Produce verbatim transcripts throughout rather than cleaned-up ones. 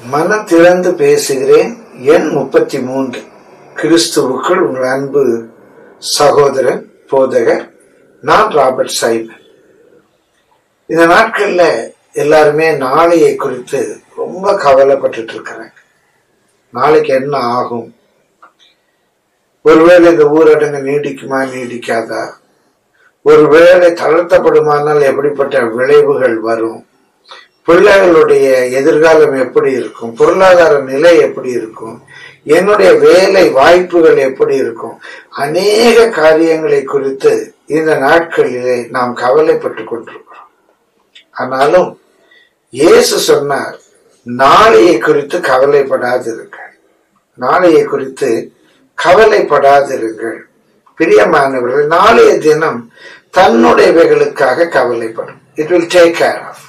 மனம் திறந்து பேசுகிறேன். எண் முப்பத்தி மூன்று. கிறிஸ்துவுக்குள் உங்கள் அன்பு சகோதரன் போதகர் நான் ராபர்ட் சைமன். இந்த நாட்கள்ல எல்லாருமே நாளையை குறித்து ரொம்ப கவலைப்பட்டு இருக்கிறாங்க. நாளைக்கு என்ன ஆகும், ஒருவேளை இந்த ஊரடங்கு நீடிக்குமா நீடிக்காதா, ஒருவேளை தளர்த்தப்படுமானால் எப்படிப்பட்ட விளைவுகள் வரும், பிள்ளைகளுடைய எதிர்காலம் எப்படி இருக்கும், பொருளாதார நிலை எப்படி இருக்கும், என்னுடைய வேலை வாய்ப்புகள் எப்படி இருக்கும், அநேக காரியங்களை குறித்து இந்த நாட்களிலே நாம் கவலைப்பட்டு கொண்டிருக்கிறோம். ஆனாலும் இயேசு சொன்னார், நாளையை குறித்து கவலைப்படாதிருங்கள், நாளையை குறித்து கவலைப்படாதிருங்கள். பிரியமானவர்கள், நாளைய தினம் தன்னுடையவைகளுக்காக கவலைப்படும். It will take care of.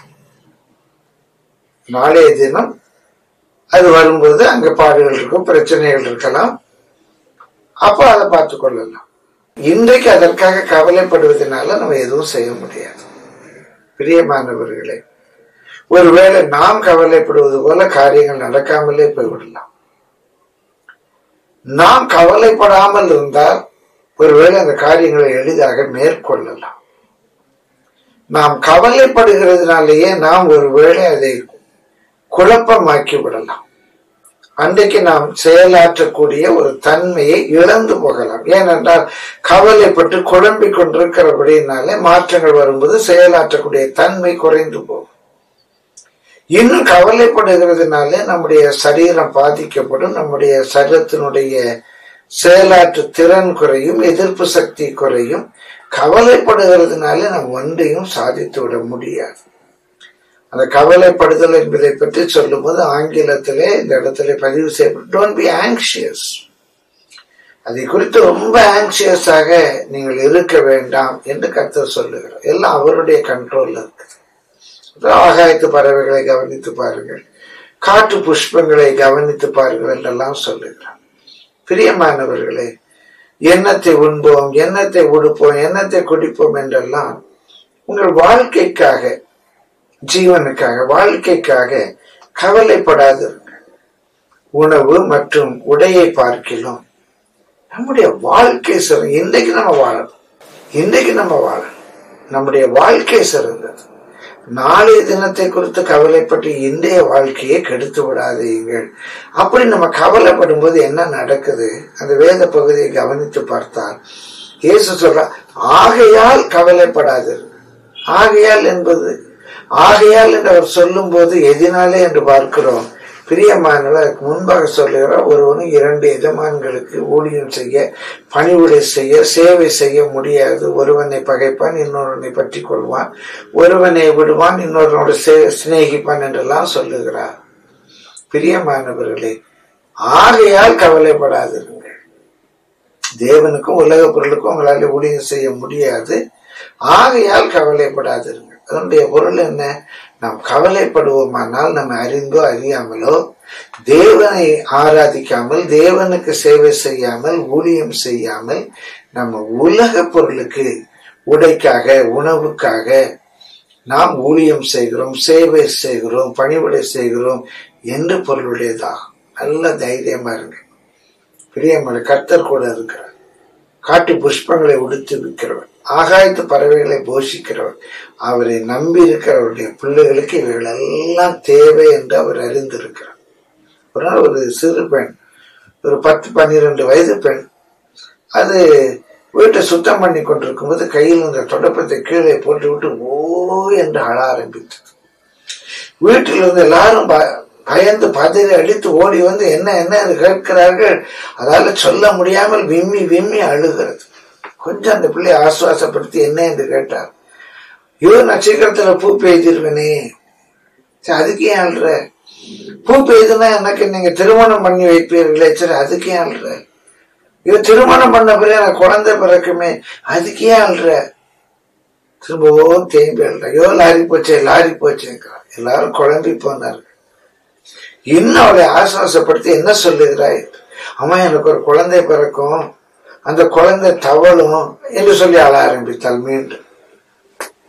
நாளைய தினம் அது வரும்போது அங்க பாடுகள் இருக்கும், பிரச்சனைகள் இருக்கலாம், அப்போ அதை பார்த்து கொள்ளலாம். இன்றைக்கு அதற்காக கவலைப்படுவதனால நம்ம எதுவும் செய்ய முடியாது. பிரியமானவர்களே, ஒருவேளை நாம் கவலைப்படுவது போல காரியங்கள் நடக்காமலே போய்விடலாம். நாம் கவலைப்படாமல் இருந்தால் ஒருவேளை அந்த காரியங்களை எளிதாக மேற்கொள்ளலாம். நாம் கவலைப்படுகிறதுனாலேயே நாம் ஒருவேளை அதை குழப்பமாக்கி விடலாம். அன்றைக்கு நாம் செயலாற்றக்கூடிய ஒரு தன்மையை இழந்து போகலாம். ஏனென்றால் கவலைப்பட்டு குழம்பிக் கொண்டிருக்கிறபடினாலே மாற்றங்கள் வரும்போது செயலாற்றக்கூடிய தன்மை குறைந்து போகும். இன்னும் கவலைப்படுகிறதுனாலே நம்முடைய சரீரம் பாதிக்கப்படும், நம்முடைய சரீரத்தினுடைய செயலாற்று திறன் குறையும், எதிர்ப்பு சக்தி குறையும். கவலைப்படுகிறதுனால நாம் ஒன்றையும் சாதித்து விட முடியாது. அந்த கவலைப்படுதல் என்பதை பற்றி சொல்லும் போது ஆங்கிலத்திலே இந்த இடத்துல பதிவு செய்யப்படும், டோன்ட் பி ஆங்ஷியஸ். அதை குறித்து ரொம்ப ஆங்ஷியஸாக நீங்கள் இருக்க வேண்டாம் என்று கர்த்தர் சொல்லுகிறார். எல்லாம் அவருடைய கண்ட்ரோல்ல இருக்கு. ஆகாயத்து பறவைகளை கவனித்து பாருங்கள், காட்டு புஷ்பங்களை கவனித்து பாருங்கள் என்றெல்லாம் சொல்லுகிறார். பிரியமானவர்களே, எண்ணத்தை உண்போம், எண்ணத்தை உடுப்போம், எண்ணத்தை குடிப்போம் என்றெல்லாம் உங்கள் வாழ்க்கைக்காக, ஜீவனுக்காக, வாழ்க்கைக்காக கவலைப்படாதீர்கள். உணவு மற்றும் உடையை பார்க்கலாம், நம்முடைய வாழ்க்கை சிறந்த. இன்றைக்கு நம்ம வாழணும், இன்றைக்கு நம்ம வாழணும், நம்முடைய வாழ்க்கை சிறந்தது. நாளைய தினத்தை குறித்து கவலைப்பட்டு இன்றைய வாழ்க்கையை கெடுத்து விடாதீர்கள். அப்படி நம்ம கவலைப்படும் போது என்ன நடக்குது, அந்த வேத பகுதியை கவனித்து பார்த்தால் இயேசு சொல்ற, ஆகையால் கவலைப்படாதீர்கள். ஆகையால் என்பது, ஆகையால் என்று அவர் சொல்லும் போது எதினாலே என்று பார்க்கிறோம். பிரியமானவர் முன்பாக சொல்லுகிறார், ஒருவனும் இரண்டு எஜமான்களுக்கு ஊழியம் செய்ய, பணிவுடை செய்ய, சேவை செய்ய முடியாது. ஒருவனை பகைப்பான், இன்னொருவனை பற்றி கொள்வான், ஒருவனை விடுவான், இன்னொருவனோட சிநேகிப்பான் என்றெல்லாம் சொல்லுகிறார். பிரியமானவர்களே, ஆகையால் கவலைப்படாதிருங்கள். தேவனுக்கும் உலக பொருளுக்கும் உங்களால் ஊழியம் செய்ய முடியாது, ஆகையால் கவலைப்படாதிருங்கள். அதனுடைய பொருள் என்ன? நாம் கவலைப்படுவோமானால் நம்ம அறிந்தோ அறியாமலோ தேவனை ஆராதிக்காமல், தேவனுக்கு சேவை செய்யாமல், ஊழியம் செய்யாமல், நம்ம உலக பொருளுக்கு, உடைக்காக, உணவுக்காக நாம் ஊழியம் செய்கிறோம், சேவை செய்கிறோம், பணிவிடை செய்கிறோம் என்று பொருளுடையதாகும். நல்ல தைரியமா இருங்க. பிரியமான கர்த்தர் கூட இருக்கிறார். காட்டு புஷ்பங்களை உடுத்து விற்கிறவர், ஆகாயத்து பறவைகளை போஷிக்கிறவர், அவரை நம்பி இருக்கிறவருடைய பிள்ளைகளுக்கு இவைகள் எல்லாம் தேவை என்று அவர் அறிந்திருக்கிறார். ஒரு நாள் ஒரு சிறு பெண், ஒரு பத்து பன்னிரண்டு வயது பெண், அது வீட்டை சுத்தம் பண்ணி கொண்டிருக்கும் போது கையில் இந்த தொடப்பத்தை கீழே போட்டு விட்டு ஓ என்று அழ ஆரம்பித்தது. வீட்டில் இருந்து எல்லாரும் பயந்து பதறி அடித்து ஓடி வந்து என்ன என்ன கேட்கிறார்கள். அதால சொல்ல முடியாமல் விம்மி விம்மி அழுகிறது. கொஞ்சம் அந்த பிள்ளையை ஆசுவாசப்படுத்தி என்ன என்று கேட்டார். ஐயோ, நான் சீக்கிரத்துல பூ பெய்திருவேனே. சரி, அதுக்கு ஏன் அழுற? பூ பெய்துன்னா எனக்கு நீங்க திருமணம் பண்ணி வைப்பீர்களே, சரி அதுக்கு ஏன் அழுற? ஐயோ, திருமணம் பண்ண பிறகு எனக்கு குழந்தை பிறக்குமே, அதுக்கு ஏன் அழுற? திரும்பவும் தேம்பி அழுற. ஐயோ, லாரி போச்சே லாரி போச்சேங்கிறார். எல்லாரும் குழம்பி போனார்கள். இன்னும் அவளை ஆசுவாசப்படுத்தி என்ன சொல்லுகிறாய்? அம்மா, எனக்கு ஒரு குழந்தை பிறக்கும், அந்த குழந்தை தவளும் என்று சொல்லி அழ ஆரம்பித்தாள். மீண்டும்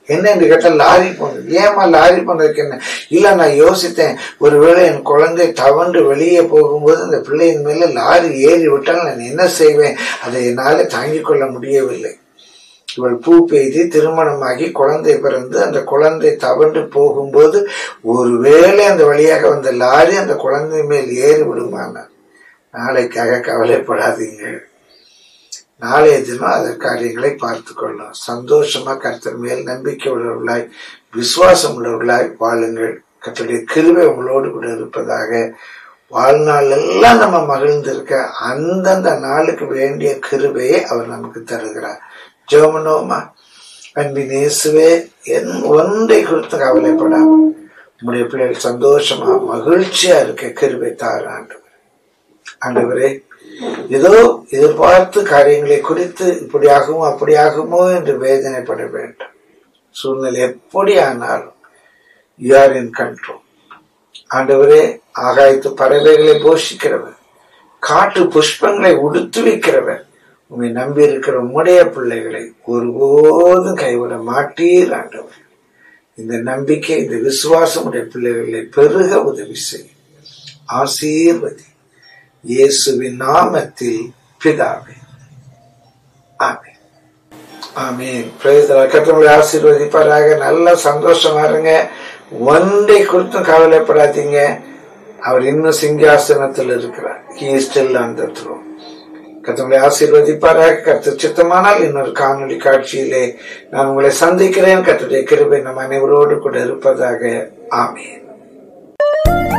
என்ன என்று கேட்டால் லாரி போனது. ஏமா லாரி போனதுக்கு என்ன? இல்ல நான் யோசித்தேன், ஒருவேளை என் குழந்தை தவண்டு வெளியே போகும்போது அந்த பிள்ளையின் மேல லாரி ஏறி விட்டால் நான் என்ன செய்வேன்? அதை என்னால தாங்கிக் கொள்ள முடியவில்லை. இவள் பூ பெய்து திருமணமாகி குழந்தை பிறந்து அந்த குழந்தை தவண்டு போகும்போது ஒருவேளை அந்த வழியாக வந்த லாரி அந்த குழந்தை மேல் ஏறி விடுமானார். நாளைக்காக கவலைப்படாதீங்க, நாளைய தினம் அந்த காரியங்களை பார்த்து கொள்ளும். சந்தோஷமா கர்த்தர் மேல் நம்பிக்கை உள்ளவர்களாய் விசுவாசம் உள்ளவர்களாய் வாழுங்கள். கர்த்தருடைய கிருபை உங்களோடு கூட இருப்பதாக. வாழ்நாள் எல்லாம் நம்ம மகிழ்ந்திருக்க அந்தந்த நாளுக்கு வேண்டிய கிருபையை அவர் நமக்கு தருகிறார். ஜெபமனோமா. அன்பின் இயேசுவே, என் ஒன்றை குறித்து கவலைப்படாம உங்களுடைய பிள்ளைகள் சந்தோஷமா மகிழ்ச்சியா இருக்க கிருபை தாரு ஆண்டவர். ஆண்டவரே, ஏதோ எதிர்பார்த்து காரியங்களை குறித்து இப்படியாகுமோ அப்படியாகுமோ என்று வேதனைப்பட வேண்டும். சூழ்நிலை எப்படி ஆனாலும் யூ ஆர் இன் கண்ட்ரோல். ஆண்டவரே, ஆகாயத்து பறவைகளை போஷிக்கிறவர், காட்டு புஷ்பங்களை உடுத்து வைக்கிறவர், உண்மை நம்பி இருக்கிற உம்முடைய பிள்ளைகளை ஒருபோதும் கைவிட மாட்டீர் ஆண்டவர். இந்த நம்பிக்கை, இந்த விசுவாசம் உடைய பிள்ளைகளை பெருக உதவி செய்யும். ஆசீர்வதி இயேசுவின் நாமத்தில் பிதாவே, ஆமென். ஆமென். கர்த்தர் ஆசீர்வதிப்பாராக. நல்ல சந்தோஷமா இருங்க. ஒன்றை குறித்தும் கவலைப்படாதீங்க. அவர் இன்னும் சிங்காசனத்தில் இருக்கிறார். He is still on the throne. கர்த்தர் ஆசீர்வதிப்பாராக. கர்த்தர் சித்தமானால் இன்னொரு காணொலி காட்சியிலே நான் உங்களை சந்திக்கிறேன். கர்த்தருடைய கிருபை நம் அனைவரோடு கூட இருப்பதாக. ஆமென்.